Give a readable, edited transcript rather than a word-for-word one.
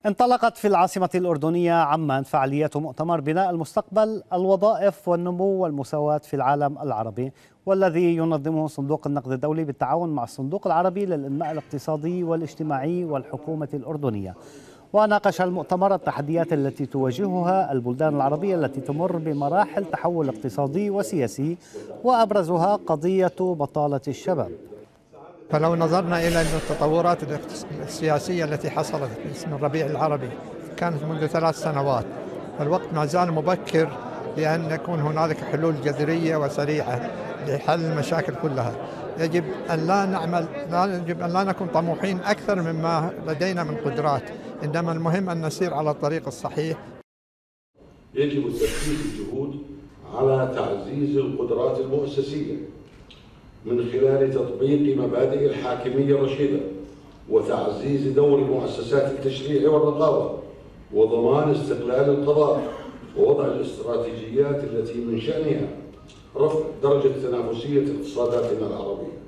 انطلقت في العاصمة الأردنية عمان فعاليات مؤتمر بناء المستقبل، الوظائف والنمو والمساواة في العالم العربي، والذي ينظمه صندوق النقد الدولي بالتعاون مع الصندوق العربي للإنماء الاقتصادي والاجتماعي والحكومة الأردنية. وناقش المؤتمر التحديات التي تواجهها البلدان العربية التي تمر بمراحل تحول اقتصادي وسياسي، وأبرزها قضية بطالة الشباب. فلو نظرنا إلى التطورات السياسية التي حصلت باسم الربيع العربي كانت منذ 3 سنوات، فالوقت ما زال مبكر لأن يكون هنالك حلول جذرية وسريعة لحل المشاكل كلها. يجب أن لا نكون طموحين أكثر مما لدينا من قدرات، إنما المهم أن نسير على الطريق الصحيح. يجب تركيز الجهود على تعزيز القدرات المؤسسية من خلال تطبيق مبادئ الحاكمية الرشيدة، وتعزيز دور مؤسسات التشريع والرقابة، وضمان استقلال القضاء، ووضع الاستراتيجيات التي من شأنها رفع درجة تنافسية اقتصاداتنا العربية.